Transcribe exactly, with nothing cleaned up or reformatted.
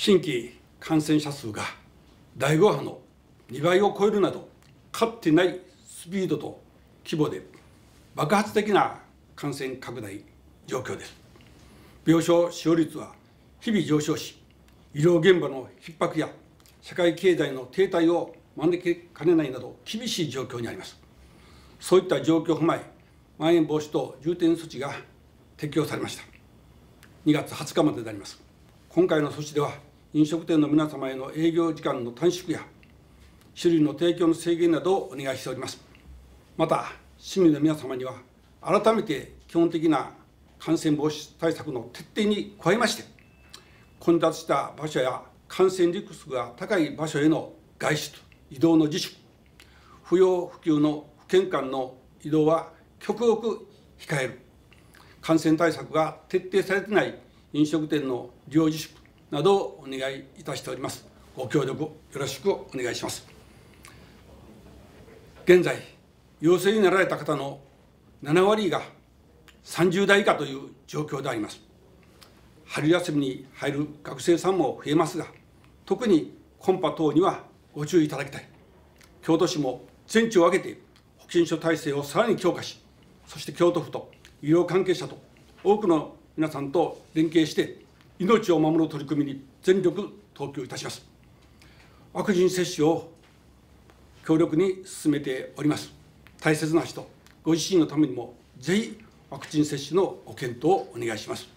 新規感染者数がだいご波のにばいを超えるなど、かつてないスピードと規模で爆発的な感染拡大状況です。病床使用率は日々上昇し、医療現場の逼迫や社会経済の停滞を招きかねないなど、厳しい状況にあります。そういった状況を踏まえ、まん延防止等重点措置が適用されました。にがつはつかまでであります。今回の措置では、飲食店の皆様への営業時間の短縮や、酒類の提供の制限などをお願いしております。また、市民の皆様には、改めて基本的な感染防止対策の徹底に加えまして、混雑した場所や感染リスクが高い場所への外出、移動の自粛、不要不急の不健康の移動は極力控える、感染対策が徹底されていない飲食店の利用自粛などをお願いいたしております。ご協力よろしくお願いします。現在、陽性になられた方のななわりがさんじゅうだい以下という状況であります。春休みに入る学生さんも増えますが、特にコンパ等にはご注意いただきたい。京都市も全地を挙げて保健所体制をさらに強化し、そして京都府と医療関係者と多くの皆さんと連携して、命を守る取り組みに全力投球いたします。ワクチン接種を強力に進めております。大切な人、ご自身のためにも、ぜひワクチン接種のご検討をお願いします。